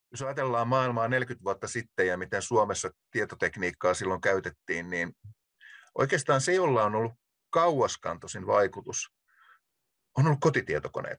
Jos ajatellaan maailmaa 40 vuotta sitten ja miten Suomessa tietotekniikkaa silloin käytettiin, niin oikeastaan se, jolla on ollut kauaskantoisin vaikutus, on ollut kotitietokoneet.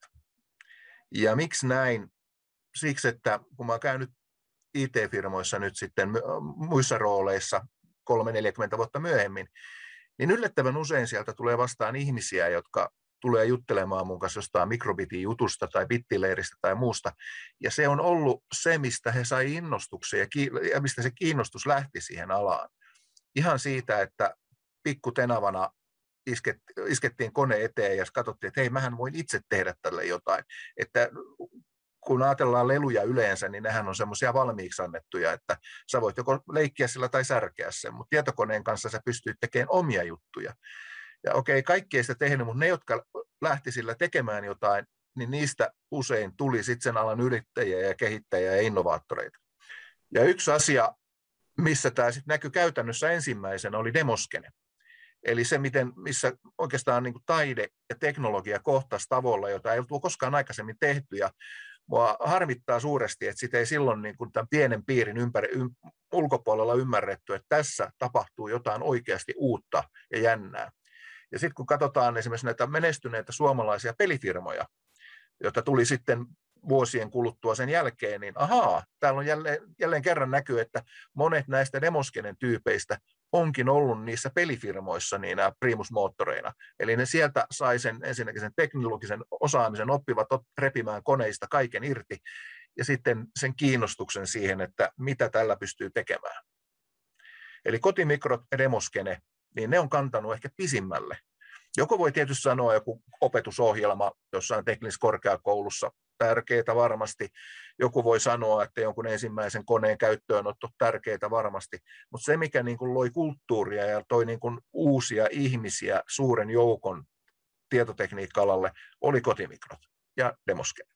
Ja miksi näin? Siksi, että kun mä oon käynyt IT-firmoissa nyt sitten muissa rooleissa 30-40 vuotta myöhemmin, niin yllättävän usein sieltä tulee vastaan ihmisiä, jotka tulee juttelemaan mun kanssa jostain mikrobitin jutusta tai bittileiristä tai muusta. Ja se on ollut se, mistä he sai innostuksen ja mistä se kiinnostus lähti siihen alaan. Ihan siitä, että pikkutenavana iskettiin kone eteen ja katsottiin, että hei, mähän voin itse tehdä tälle jotain. Että kun ajatellaan leluja yleensä, niin nehän on semmoisia valmiiksi annettuja, että sä voit joko leikkiä sillä tai särkeä sen, mutta tietokoneen kanssa sä pystyt tekemään omia juttuja. Ja okei, kaikki ei sitä tehnyt, mutta ne, jotka lähti sillä tekemään jotain, niin niistä usein tuli sitten sen alan yrittäjiä ja kehittäjiä ja innovaattoreita. Ja yksi asia, missä tämä sitten näkyi käytännössä ensimmäisenä, oli demoskene. Eli se, missä oikeastaan niin kuin taide ja teknologia kohtasi tavalla, jota ei ollut koskaan aikaisemmin tehty. Ja mua harmittaa suuresti, että sitä ei silloin niin kuin tämän pienen piirin ulkopuolella ymmärretty, että tässä tapahtuu jotain oikeasti uutta ja jännää. Ja sitten kun katsotaan esimerkiksi näitä menestyneitä suomalaisia pelifirmoja, joita tuli sitten vuosien kuluttua sen jälkeen, niin ahaa, täällä on jälleen kerran näkyy, että monet näistä demoskenen tyypeistä onkin ollut niissä pelifirmoissa niin primusmoottoreina. Eli ne sieltä sai ensinnäkin sen teknologisen osaamisen, oppivat repimään koneista kaiken irti, ja sitten sen kiinnostuksen siihen, että mitä tällä pystyy tekemään. Eli Kotimikrot ja demoskene, niin ne on kantanut ehkä pisimmälle. Joku voi tietysti sanoa joku opetusohjelma jossain teknisessä korkeakoulussa, tärkeää varmasti. Joku voi sanoa, että jonkun ensimmäisen koneen käyttöönotto tärkeää varmasti. Mutta se, mikä niin kuin loi kulttuuria ja toi niin kuin uusia ihmisiä suuren joukon tietotekniikka-alalle, oli Kotimikrot ja demoskene.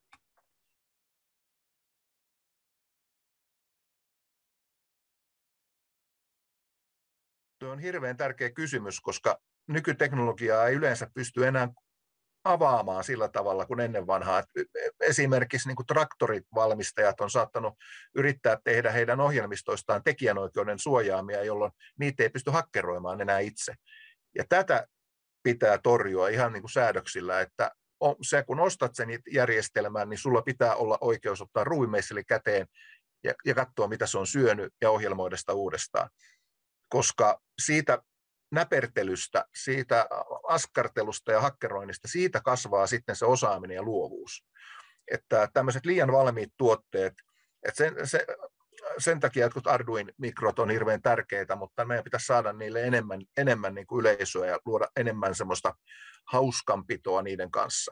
Tuo on hirveän tärkeä kysymys, koska nykyteknologiaa ei yleensä pysty enää avaamaan sillä tavalla kuin ennen vanhaa. Esimerkiksi niin kuin traktorivalmistajat on saattanut yrittää tehdä heidän ohjelmistoistaan tekijänoikeuden suojaamia, jolloin niitä ei pysty hakkeroimaan enää itse. Ja tätä pitää torjua ihan niin kuin säädöksillä, että se kun ostat sen järjestelmän, niin sulla pitää olla oikeus ottaa ruuvimeisseli käteen ja katsoa, mitä se on syönyt ja ohjelmoida sitä uudestaan. Koska siitä näpertelystä, siitä askartelusta ja hakkeroinnista, siitä kasvaa sitten se osaaminen ja luovuus. Että tämmöiset liian valmiit tuotteet, että sen takia jotkut Arduin-mikrot on hirveän tärkeitä, mutta meidän pitäisi saada niille enemmän niin kuin yleisöä ja luoda enemmän semmoista hauskanpitoa niiden kanssa.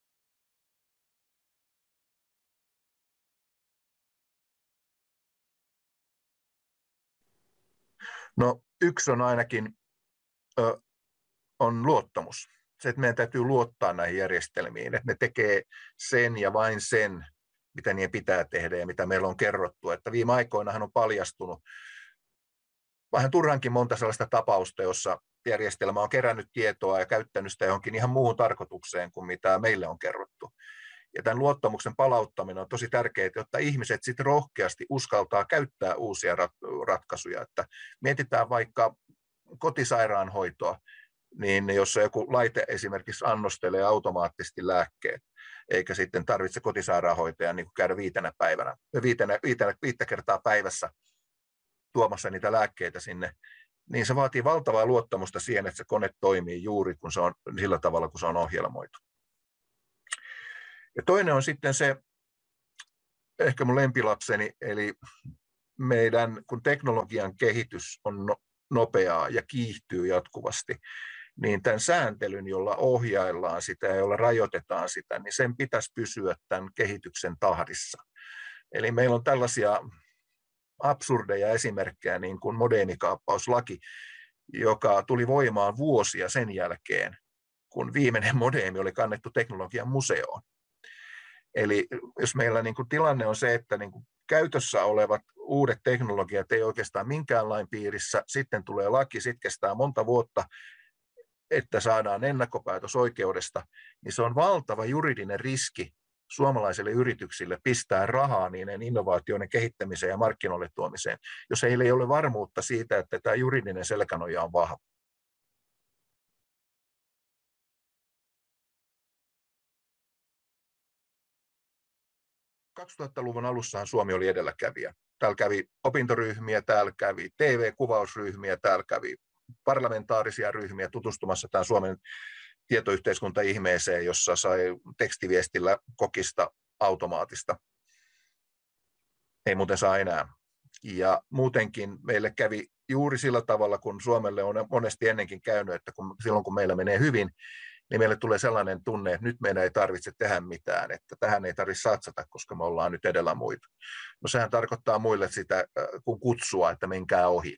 No, yksi on ainakin on luottamus. Se, että meidän täytyy luottaa näihin järjestelmiin, että ne tekee sen ja vain sen, mitä niiden pitää tehdä ja mitä meillä on kerrottu. Että viime aikoinahan on paljastunut vähän turhankin monta sellaista tapausta, jossa järjestelmä on kerännyt tietoa ja käyttänyt sitä johonkin ihan muuhun tarkoitukseen kuin mitä meille on kerrottu. Ja tämän luottamuksen palauttaminen on tosi tärkeää, jotta ihmiset sitten rohkeasti uskaltaa käyttää uusia ratkaisuja. Että mietitään vaikka kotisairaanhoitoa, niin jos joku laite esimerkiksi annostelee automaattisesti lääkkeet, eikä sitten tarvitse kotisairaanhoitajan niin käydä viittä kertaa päivässä tuomassa niitä lääkkeitä sinne, niin se vaatii valtavaa luottamusta siihen, että se kone toimii juuri kun se on sillä tavalla, kun se on ohjelmoitu. Ja toinen on sitten se, ehkä mun lempilapseni, eli kun teknologian kehitys on nopeaa ja kiihtyy jatkuvasti, niin tämän sääntelyn, jolla ohjaillaan sitä ja jolla rajoitetaan sitä, niin sen pitäisi pysyä tämän kehityksen tahdissa. Eli meillä on tällaisia absurdeja esimerkkejä, niin kuin modeemikaappauslaki, joka tuli voimaan vuosia sen jälkeen, kun viimeinen modeemi oli kannettu teknologian museoon. Eli jos meillä niin kuin tilanne on se, että niin kuin käytössä olevat uudet teknologiat ei oikeastaan minkään lain piirissä, sitten tulee laki, sitten kestää monta vuotta, että saadaan ennakkopäätös oikeudesta, niin se on valtava juridinen riski, suomalaisille yrityksille pistää rahaa niiden innovaatioiden kehittämiseen ja markkinoille tuomiseen, jos heillä ei ole varmuutta siitä, että tämä juridinen selkänoja on vahva. ...2000-luvun alussahan Suomi oli edelläkävijä. Täällä kävi opintoryhmiä, täällä kävi TV-kuvausryhmiä, täällä kävi parlamentaarisia ryhmiä tutustumassa tämän Suomen tietoyhteiskunta-ihmeeseen, jossa sai tekstiviestillä kokista automaatista. Ei muuten saa enää. Ja muutenkin meille kävi juuri sillä tavalla, kun Suomelle on monesti ennenkin käynyt, että silloin kun meillä menee hyvin, niin meille tulee sellainen tunne, että nyt meidän ei tarvitse tehdä mitään, että tähän ei tarvitse satsata, koska me ollaan nyt edellä muita. No sehän tarkoittaa muille sitä kun kutsua, että menkää ohi.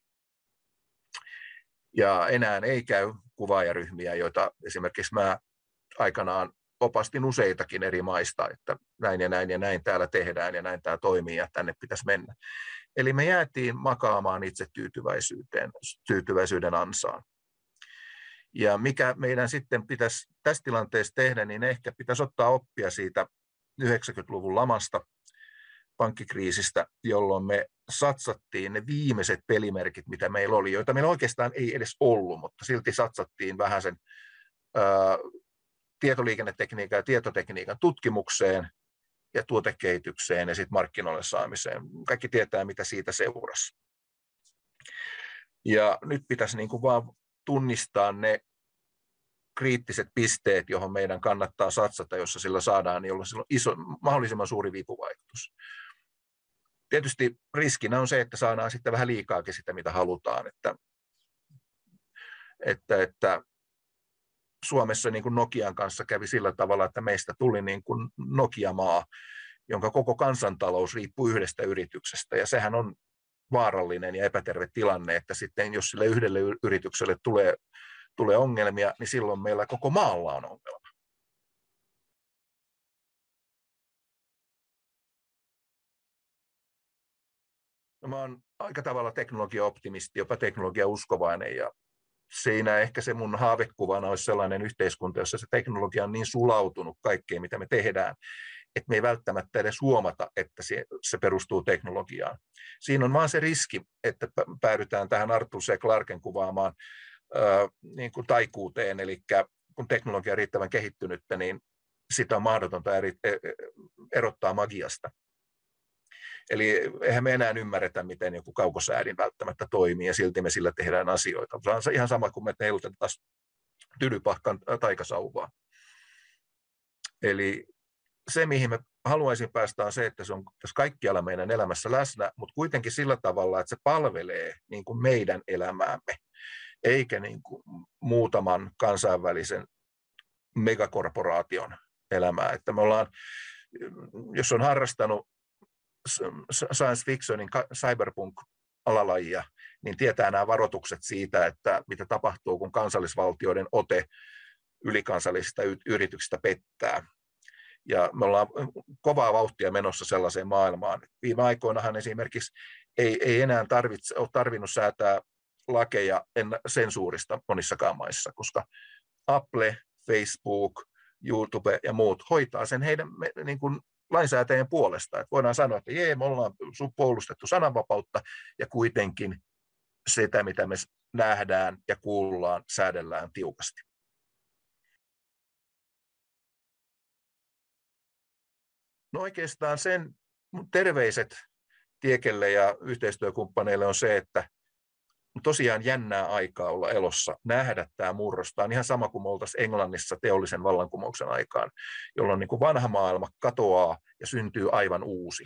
Ja enää ei käy kuvaajaryhmiä, joita esimerkiksi mä aikanaan opastin useitakin eri maista, että näin ja näin ja näin täällä tehdään ja näin tämä toimii ja tänne pitäisi mennä. Eli me jäätiin makaamaan itse tyytyväisyyden ansaan. Ja mikä meidän sitten pitäisi tässä tilanteessa tehdä, niin ehkä pitäisi ottaa oppia siitä 90-luvun lamasta, pankkikriisistä, jolloin me satsattiin ne viimeiset pelimerkit, mitä meillä oli, joita meillä oikeastaan ei edes ollut, mutta silti satsattiin vähän sen tietoliikennetekniikan ja tietotekniikan tutkimukseen ja tuotekehitykseen ja sitten markkinoille saamiseen. Kaikki tietää, mitä siitä seurasi. Ja nyt pitäisi niin kuin vaan tunnistaa ne kriittiset pisteet, johon meidän kannattaa satsata, jossa sillä saadaan, jolloin sillä on mahdollisimman suuri vipuvaikutus. Tietysti riskinä on se, että saadaan sitten vähän liikaakin sitä, mitä halutaan. Että Suomessa niin kuin Nokian kanssa kävi sillä tavalla, että meistä tuli niin kuin Nokia-maa, jonka koko kansantalous riippuu yhdestä yrityksestä. Ja sehän on vaarallinen ja epäterve tilanne, että sitten jos sille yhdelle yritykselle tulee ongelmia, niin silloin meillä koko maalla on ongelma. No, mä oon aika tavalla teknologiaoptimisti, jopa teknologiauskovainen, ja siinä ehkä se mun haavekuvana olisi sellainen yhteiskunta, jossa se teknologia on niin sulautunut kaikkeen, mitä me tehdään, että me ei välttämättä edes huomata, että se perustuu teknologiaan. Siinä on vaan se riski, että päädytään tähän Arthur C. Clarken kuvaamaan niin kuin taikuuteen, eli kun teknologia on riittävän kehittynyttä, niin sitä on mahdotonta erottaa magiasta. Eli eihän me enää ymmärretä, miten joku kaukosäädin välttämättä toimii, ja silti me sillä tehdään asioita. Se on ihan sama kuin me heilutetaan tylypahkan taikasauvaa. Eli se, mihin me haluaisin päästä, on se, että se on tässä kaikkialla meidän elämässä läsnä, mutta kuitenkin sillä tavalla, että se palvelee niin kuin meidän elämäämme, eikä niin kuin muutaman kansainvälisen megakorporaation elämää. Että me ollaan, jos on harrastanut science fictionin cyberpunk-alalajia, niin tietää nämä varoitukset siitä, että mitä tapahtuu, kun kansallisvaltioiden ote ylikansallisista yrityksistä pettää. Ja me ollaan kovaa vauhtia menossa sellaiseen maailmaan. Viime aikoinahan esimerkiksi ei enää ole tarvinnut säätää lakeja sensuurista monissakaan maissa, koska Apple, Facebook, YouTube ja muut hoitaa sen heidän niin kuin lainsäätäjien puolesta. Että voidaan sanoa, että me ollaan puolustettu sananvapautta ja kuitenkin sitä, mitä me nähdään ja kuullaan, säädellään tiukasti. No oikeastaan sen terveiset Tiekelle ja yhteistyökumppaneille on se, että tosiaan jännää aikaa olla elossa, nähdä tämä murros. Tämä on ihan sama kuin me oltaisiin Englannissa teollisen vallankumouksen aikaan, jolloin niin kuin vanha maailma katoaa ja syntyy aivan uusi.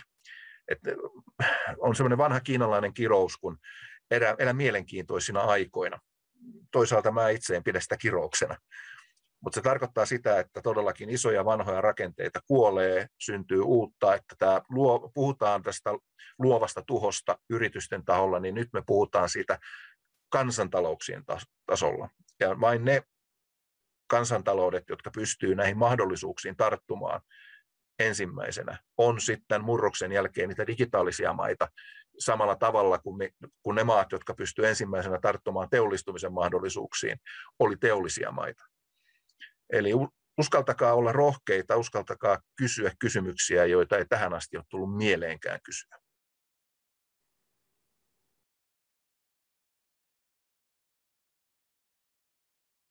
On semmoinen vanha kiinalainen kirous, kun elä mielenkiintoisina aikoina. Toisaalta mä itse en pidä sitä kirouksena. Mutta se tarkoittaa sitä, että todellakin isoja vanhoja rakenteita kuolee, syntyy uutta, että puhutaan tästä luovasta tuhosta yritysten taholla, niin nyt me puhutaan siitä kansantalouksien tasolla. Ja vain ne kansantaloudet, jotka pystyy näihin mahdollisuuksiin tarttumaan ensimmäisenä, on sitten murroksen jälkeen niitä digitaalisia maita samalla tavalla kuin ne maat, jotka pystyy ensimmäisenä tarttumaan teollistumisen mahdollisuuksiin, oli teollisia maita. Eli uskaltakaa olla rohkeita, uskaltakaa kysyä kysymyksiä, joita ei tähän asti ole tullut mieleenkään kysyä.